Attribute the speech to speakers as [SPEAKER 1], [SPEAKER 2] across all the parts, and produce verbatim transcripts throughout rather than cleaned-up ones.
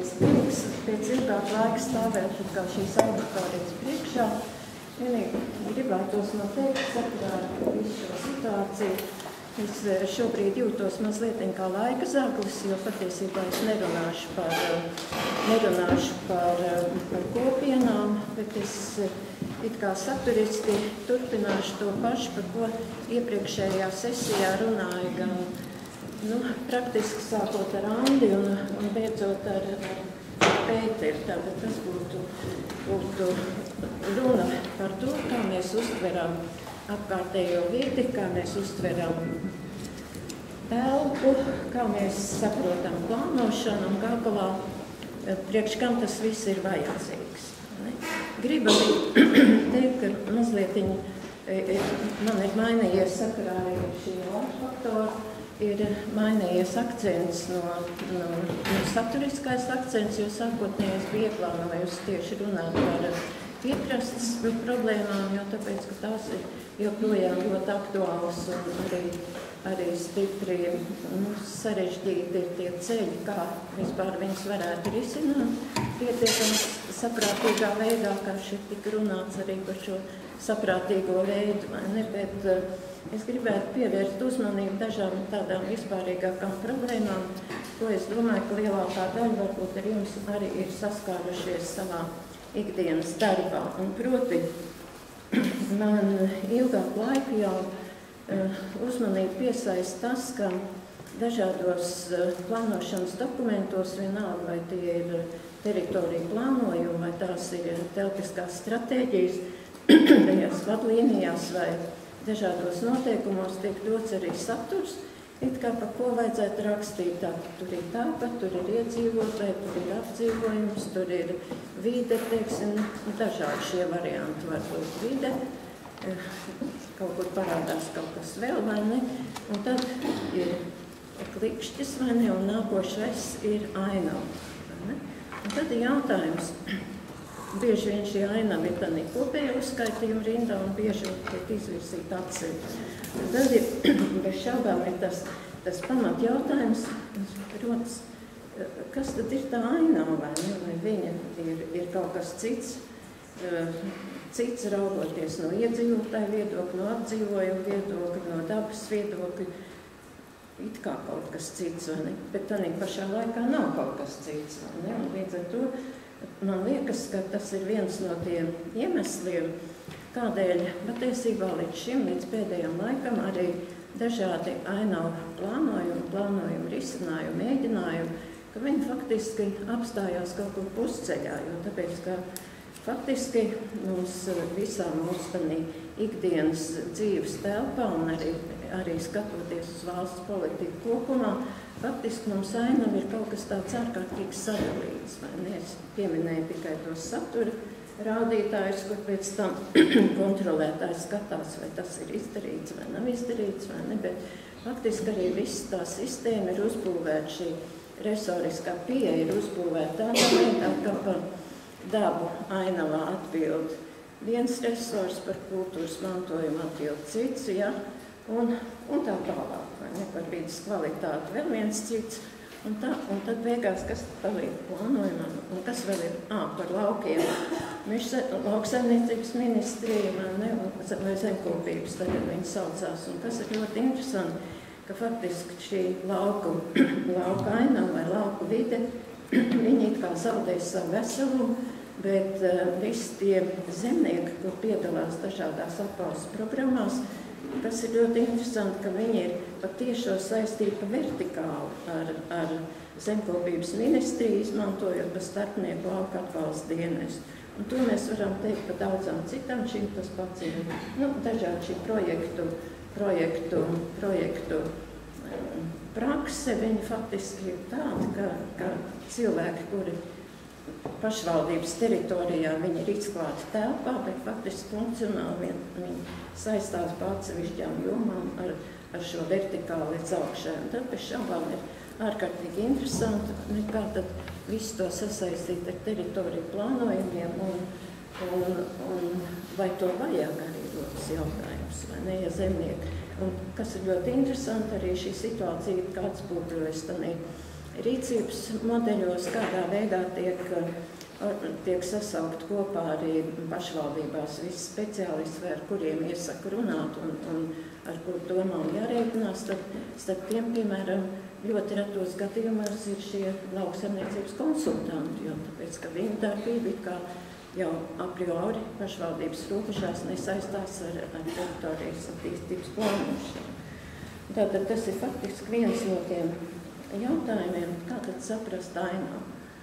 [SPEAKER 1] liels prieks pēc ilgāk laika stāvēt kā šīs auditorijas priekšā. Vienīgi gribētos man teikt, sakarā ar visu šo situāciju. Es šobrīd jūtos mazliet kā laika zaglis, jo patiesībā es nerunāšu par, nerunāšu par, par kopienām, bet es it kā saturiski turpināšu to pašu, par ko iepriekšējā sesijā runāju gan nu, praktiski sākot ar Andi un, un beidzot ar, ar Pēteri. Tātad tas būtu, būtu runa par to, kā mēs uztveram apkārtējo vidi, kā mēs uztveram telpu, kā mēs saprotam plānošanu un kā galā priekš kam tas viss ir vajadzīgs. Ne? Gribu arī teikt, ka mazliet man ir mainījies sakarā ar šī laika faktora, ir mainījies akcents no, no, no saturiskais akcents, jo sākotnēji es biju ieplānojusi tieši runāt par piekrastes problēmām, jo tāpēc, ka tās ir joprojām ļoti aktuāls un arī, arī stipri nu, sarežģīti ir tie ceļi, kā vispār viņas varētu risināt pietiekami saprātīgā veidā, kā šeit tika runāts arī par šo saprātīgo veidu, vai ne, bet uh, es gribētu pievērst uzmanību dažām tādām vispārīgākām problēmām, ko es domāju, ka lielākā daļa varbūt ar jums arī ir saskārušies savā ikdienas darbā. Un proti, man ilgāku laiku jau uh, uzmanību piesaist tas, ka dažādos uh, plānošanas dokumentos, vienalga vai tie ir teritoriju plānojumi, vai tās ir telpiskās stratēģijas, tajās vadlīnijās vai dažādos noteikumos tiek dots arī saturs, it kā par ko vajadzētu rakstīt. Tā, tur ir tāpat, tur ir iedzīvotāji, tur ir apdzīvojums, tur ir vide, teiksim, dažādi šie varianti var būt vide, kaut kur parādās kaut kas vēl, vai ne, un tad ir klikšķis, vai ne, un nākošais ir ainava, vai ne. Un tad ir jautājums, bieži vien šī ainava ir tādā kopējā uzskaitījuma rindā un bieži tiek izvirsīta atsevišķi. Tad ir, bez šaubām, ir tas, tas pamat jautājums, rodas, kas tad ir tā ainava, vai ne? Vai viņa ir, ir kaut kas cits, cits raugoties no iedzīvotāju viedokļa, no apdzīvojuma viedokļa, no dabas viedokļa, it kā kaut kas cits, vai ne? Bet tādā pašā laikā nav kaut kas cits, vai ne? Un līdz ar to man liekas, ka tas ir viens no tiem iemesliem, kādēļ patiesībā līdz šim, līdz pēdējam laikam arī dažādi ainavu plānojumi, plānojumi, risinājumi, mēģinājumi, ka viņi faktiski apstājās kaut kur pusceļā, jo tāpēc, ka faktiski mums visām mūsu tādā ikdienas dzīves telpā un arī, arī skatoties uz valsts politiku kopumā, faktiski mums ainava ir kaut kas tāds ārkārtīgi sadalīts, vai ne? Es pieminēju tikai tos satura rādītājus, kur pēc tam kontrolētājs skatās, vai tas ir izdarīts vai nav izdarīts, vai ne, bet faktiski arī viss tā sistēma ir uzbūvēta, šī resoriskā pieeja ir uzbūvēta tādā veidā, ka par dabu ainavā atbild viens resurs, par kultūras mantojumu atbild cits, ja, un, un tā tālāk, vai ne, par vidas kvalitāti vēl viens cits, un, tā, un tad beigās, kas paliek plānojumam, un kas vēl ir, ā, par laukiem, Meža lauksaimniecības ministrija, ne, vai zemkopības, tagad viņi saucās, un kas ir ļoti interesanti, ka faktiski šī lauku, lauka ainava vai lauku vide, viņi it kā zaudēs savu veselumu, bet uh, visi tie zemnieki, kur piedalās dažādās atbalsta programmās, kas ir ļoti interesanti, ka viņi ir patiešo saistīti vertikāli ar, ar zemkopības ministriju, izmantojot pa starpnieku lauka atbalsta dienestu. Un to mēs varam teikt par daudzām citām, šīm tas pats ir, nu, dažādi šī projektu, projektu, projektu prakse, viņi faktiski ir tādi, ka, ka cilvēki, kuri pašvaldības teritorijā, viņi ir izklāti telpā, bet faktiski funkcionāli viņi saistās pa atsevišķām jomām ar, ar šo vertikāli līdz augšai. Un tad pēc šaubām ir ārkārtīgi interesanti, kā tad visu to sasaistīt ar teritoriju plānojumiem un, un, un vai to vajag arī rodas jautājums, vai ne, ja zemnieki. Un kas ir ļoti interesanti, arī šī situācija, kāds būtu, jo es tanī rīcības modeļos, kādā veidā tiek, tiek sasaukt kopā arī pašvaldībās visi speciālisti, vai ar kuriem iesaka runāt un, un ar kur domām jārēķinās, tad starp tiem, piemēram, ļoti retos gadījumos ir šie lauksaimniecības konsultanti, jo tāpēc, ka viņu darbība ir kā jau a priori pašvaldības robežās nesaistās ar, ar teritorijas attīstības plānošanu. Tātad tas ir faktiski viens no tiem jautājumiem, kā tad saprast ainavu.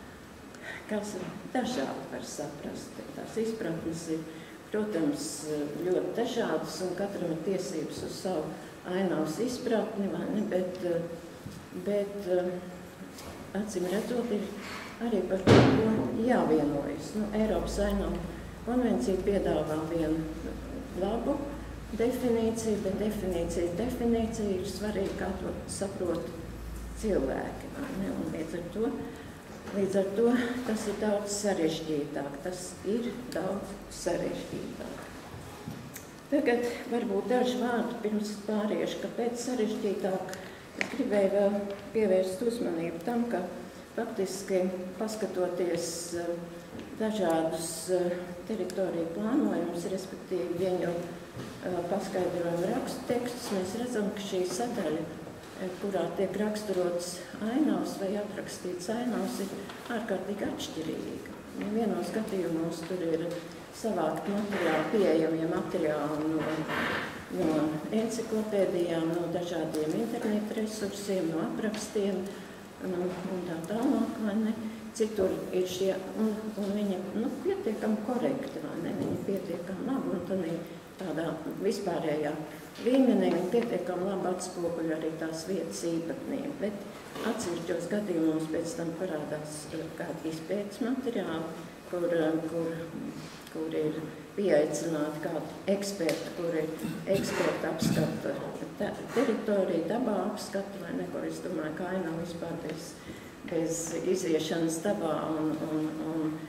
[SPEAKER 1] Kas dažādi var saprast. Tās izpratnes ir, protams, ļoti dažādas, un katram ir tiesības uz savu ainavas izpratni, vai ne, bet, bet acīm redzot, ir arī par to, ko jāvienojas. Nu, Eiropas ainavu konvencija piedāvā vienu labu definīciju, bet definīcija, definīcija ir svarīga, kā to saprot cilvēki. Ne? Un līdz ar to, līdz ar to tas ir daudz sarežģītāk. Tas ir daudz sarežģītāk. Tagad varbūt daži vārdi pirms pāriešu, kāpēc sarežģītāk. Es gribēju vēl pievērst uzmanību tam, ka faktiski paskatoties dažādus teritoriju plānojumus, respektīvi viņu paskaidrojumu rakstu tekstus, mēs redzam, ka šī sadaļa, kurā tiek raksturots ainavs vai aprakstīts ainavs, ir ārkārtīgi atšķirīga. Vienos gadījumos tur ir savākt materiāli, pieejamie materiāli no, no enciklopēdijām, no dažādiem internetu resursiem, no aprakstiem un, un tā tālāk, vai ne? Citur ir šie, un, un viņi nu, pietiekami korekti, vai ne? Viņi pietiekami labi, un tad ir tādā vispārējā līmenī un pietiekami labi atspoguļo arī tās vietas īpatnību, bet atsevišķos gadījumos pēc tam parādās kādi izpētes materiāli, kur, kur, kur ir pieaicināti kādi eksperti, kur ir eksperti apskata teritoriju, dabā apskata, vai ne, kur es domāju, ka ainava vispār bez, bez iziešanas dabā un, un, un,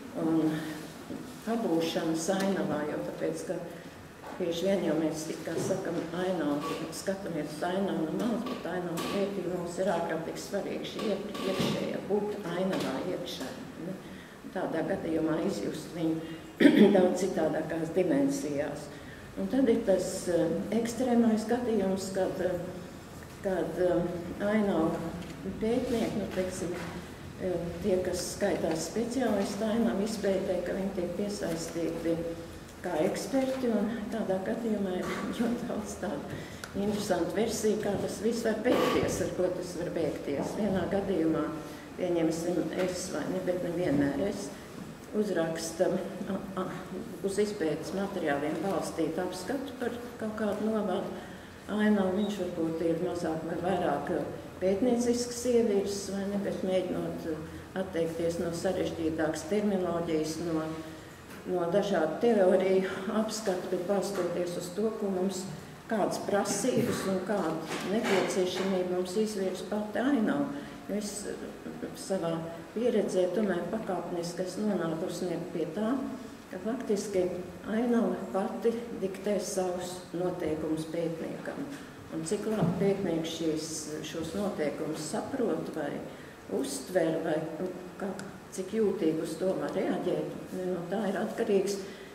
[SPEAKER 1] un pabūšanas ainavā, jo tāpēc, ka bieži vien jau mēs, kā sakam, ainavu, skatāmies uz ainavu no malas, bet ainavu vērtība mums ir ārkārtīgi svarīgi šī iekšējā, būt ainavā iekšā. Ne? Tādā gadījumā izjust viņu daudz citādākās dimensijās. Un tad ir tas uh, ekstrēmais gadījums, kad, uh, kad uh, ainavu pētnieki, nu, teiksim, uh, tie, kas skaitās speciālisti ainavu izpētē, ka viņi tiek piesaistīti kā eksperti, un tādā gadījumā ir ļoti daudz tādu interesantu versiju, kā tas viss var beigties, ar ko tas var beigties. Vienā gadījumā, pieņemsim es vai ne, bet nevienmēr es, uzraksta a, a, uz izpētes materiāliem balstīt apskatu par kaut kādu novadu ainavu. Viņš varbūt ir mazāk vai vairāk pētniecisks ievirs, vai ne, bet mēģinot atteikties no sarežģītākas terminoloģijas, no no dažādu teoriju apskatu, bet balstoties uz to, ko mums kādas prasības un kāda nepieciešamība mums izvirs pati ainava. Es savā pieredzē tomēr pakāpeniski esmu nonākusi pie tā, ka faktiski ainava pati diktē savus noteikumus pētniekam. Un cik labi pētnieks šīs, šos noteikumus saprot vai uztver, vai kā, cik jūtīgi uz to var reaģēt, no tā ir atkarīgs,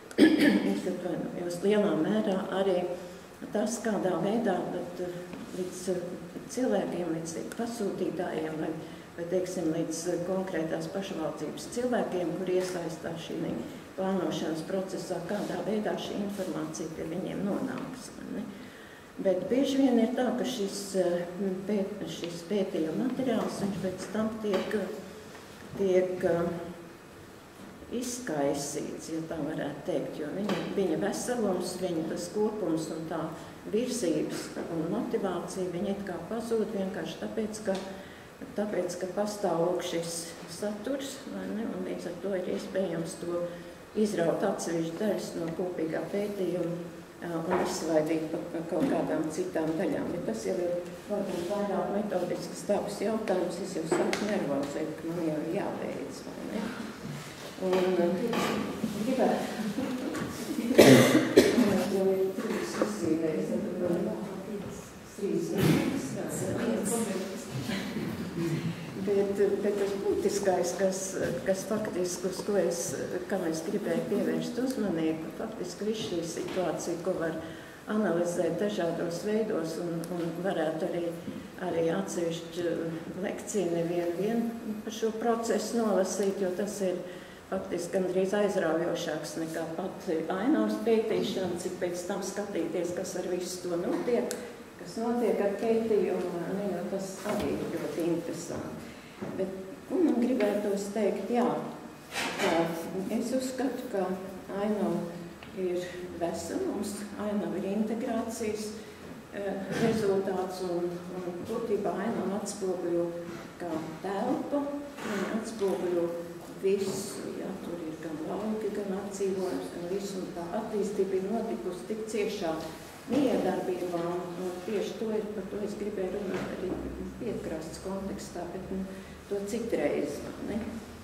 [SPEAKER 1] es lielā mērā arī tas, kādā veidā, bet līdz cilvēkiem, līdz pasūtītājiem vai, vai teiksim, līdz konkrētās pašvaldības cilvēkiem, kur iesaistās šī plānošanas procesā, kādā veidā šī informācija pie viņiem nonāks. Ne? Bet bieži vien ir tā, ka šis, pēt, šis pētījuma materiāls, viņš pēc tam tiek, tiek izkaisīts, ja tā varētu teikt, jo viņa, viņa veselums, viņa tas kopums un tā virsības un motivācija, viņa it kā pazūd vienkārši tāpēc, ka, tāpēc, ka pastāv lūk šis saturs, vai ne, un līdz ar to ir iespējams to izraut atsevišķi daļas no kopīgā pētījuma un izsvaidīt pa kaut kādām citām daļām. Bet tas jau ir varbūt vairāk metodisks dabas jautājums, es jau sāku nervozēt, ka man jau ir jābeidz, vai ne? Un gribētu, man jau ir trīs uzzīmēs, trīs minūtes. Bet, bet tas būtiskais, kas, kas faktiski, uz ko es, kam es gribēju pievērst uzmanību, faktiski visu šī situācija, ko var analizēt dažādos veidos un, un varētu arī, arī atsevišķu lekciju nevienu vien par šo procesu nolasīt, jo tas ir faktiski gandrīz aizraujošāks nekā pat ainavas pētīšana, cik pēc tam skatīties, kas ar visu to notiek, kas notiek ar pētījumu, ne, jo tas arī ir ļoti interesanti. Bet, ko man gribētos teikt, jā, es uzskatu, ka ainava ir veselums, ainava ir integrācijas rezultāts un, un būtībā ainava atspoguļo kā telpa, un atspoguļo visu, jā, tur ir gan lauki, gan apdzīvojums, gan visu, un tā attīstība ir notikusi tik ciešā miedarbībā, un tieši to, ir, par to es gribēju runāt arī piekrasts kontekstā, bet nu, to citreiz, ne?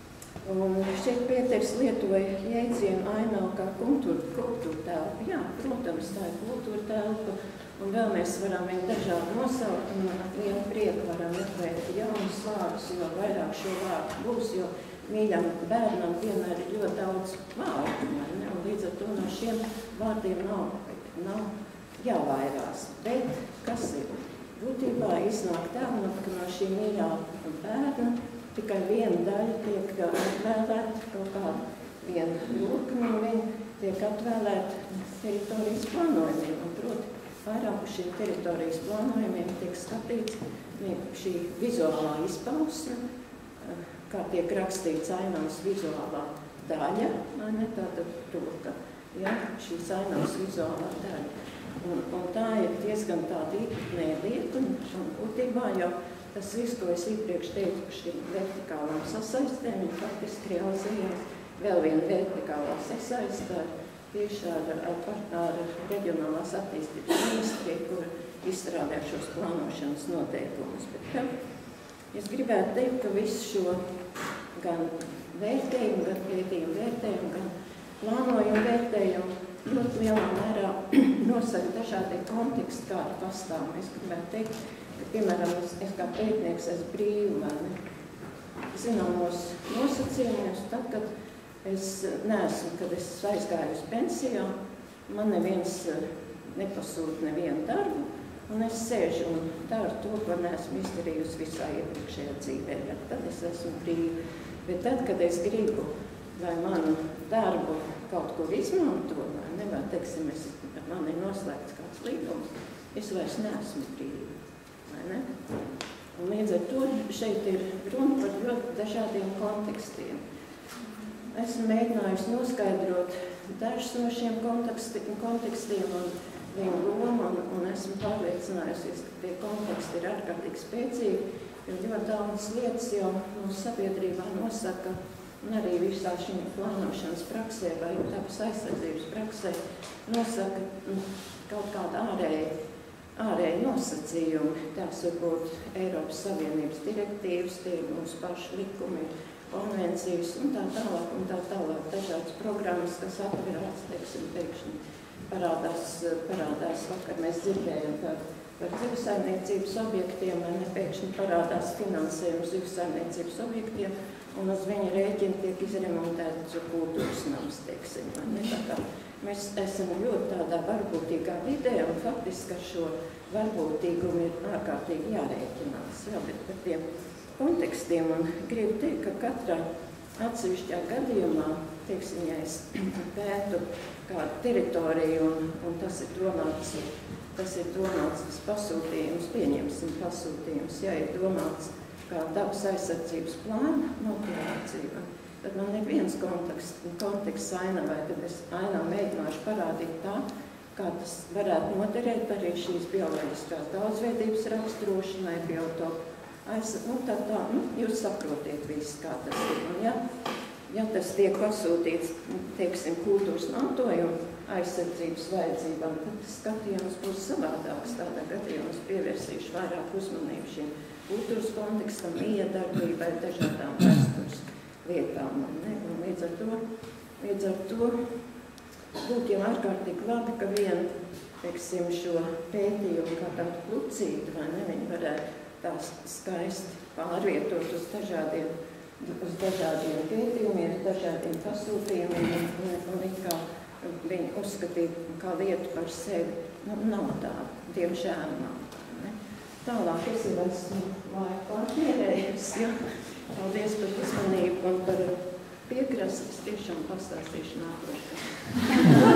[SPEAKER 1] Un šeit Pēters lietoja jēdzienu ainava kā kultūra, kultūra telpa. Jā, protams, tā ir kultūra telpa, un vēl mēs varam viņu dažādi nosaukt, un ar vienu prieku varam atvērt jaunus vārdus, jo vairāk šo vārdu būs, jo mīļam bērnam vienmēr ir ļoti daudz vārdu, ne? Un līdz ar to no šiem vārdiem nav, nav jāvairās. Bet kas ir? Būtībā iznāk tā, ka no šī mīļā bērna tikai viena daļa tiek atvēlēta, kaut kāda viena lokuma, un viņa tiek atvēlēta teritorijas plānojumiem. Un proti, vairāk uz šiem teritorijas plānojumiem tiek skatīts šī vizuālā izpausme, kā tiek rakstīts ainavas vizuālā daļa, ne tāda roka, ja, šīs ainavas vizuālā daļa. Un, un tā ir diezgan tāda īpatnē lieta, un, un būtībā jau tas viss, ko es iepriekš teicu par šīm vertikālām sasaistēm, ir faktiski realizējās vēl viena vertikālā sasaistē tieši ar, ar, ar reģionālās attīstības ministriju, kur izstrādā šos plānošanas noteikumus. Bet tā, es gribētu teikt, ka visu šo gan vērtējumu, gan pētījumu vērtējumu, gan plānojumu vērtējumu ļoti lielā mērā nosaka dažādi konteksti, kādi pastāv. Es gribētu teikt, ka, piemēram, es, es kā pētnieks esmu brīva, vai ne? Zināmos nosacījumos, tad, kad es neesmu, kad es aizgāju uz pensijā, man neviens nepasūta nevienu darbu, un es sēžu un daru to, ko neesmu izdarījusi visā iepriekšējā dzīvē. Ja? Tad es esmu brīva. Bet tad, kad es gribu, lai manu darbu kaut kur izmanto, vai ne, vai, teiksim, es, man ir noslēgts kāds līgums, es vairs neesmu brīva, vai ne? Un līdz ar to šeit ir runa par ļoti dažādiem kontekstiem. Esmu mēģinājusi noskaidrot dažus no šiem kontekstiem un viņu lomu, un, un esmu pārliecinājusies, ka tie konteksti ir ārkārtīgi spēcīgi, jo ļoti daudz lietas jau mūsu sabiedrībā nosaka, un arī visā šī plānošanas praksē vai dabas aizsardzības praksē nosaka kaut kāda ārēja, ārēja nosacījumi. Tās var būt Eiropas Savienības direktīvas, tie ir mūsu paši likumi, konvencijas un tā tālāk un tā tālāk. Dažādas programmas, kas atverās, teiksim, pēkšņi parādās, parādās vakar mēs dzirdējam par, par zivsaimniecības objektiem, vai ne pēkšņi parādās finansējums zivsaimniecības objektiem, un uz viņa rēķina tiek izremontēts kultūras nams, teiksim, vai ne? Tā kā mēs esam ļoti tādā varbūtīgā vidē, un faktiski ar šo varbūtīgumu ir ārkārtīgi jārēķinās, jā, bet par tiem kontekstiem, un gribu teikt, ka katrā atsevišķā gadījumā, teiksim, ja es pētu kādu teritoriju, un, un tas ir domāts, tas ir domāts, tas pasūtījums, pieņemsim pasūtījums, ja ir domāts kā dabas aizsardzības plāna motivācija, tad man ir viens konteksts, konteksts ainavai, tad es ainavu mēģināšu parādīt tā, kā tas varētu noderēt arī šīs bioloģiskās daudzveidības raksturošanai, biotopu aizsardzību, un tā tā, nu, jūs saprotiet visu, kā tas ir. Un ja, ja tas tiek pasūtīts, teiksim, kultūras mantojuma aizsardzības vajadzībām, tad tas skatījums būs savādāks. Tādā gadījumā es pievērsīšu vairāk uzmanību šim kultūras kontekstam, iedarbībai, dažādām vēstures lietām. Ne? Un līdz ar to, līdz ar to būtu jau ārkārtīgi labi, ka vienu, teiksim, šo pētījumu kā tādu klucītu, vai ne, viņi varētu tās skaisti pārvietot uz dažādiem, uz dažādiem pētījumiem, uz dažādiem pasūtījumiem, un, un, un it kā viņi uzskatīja kā lietu par sevi. Nu, nav tā, diemžēl nav tā, ne? Tālāk es jau esmu laiku pārtierējusi, ja? Paldies par uzmanību un par piekrastes, tiešām pastāstīšu nākošais.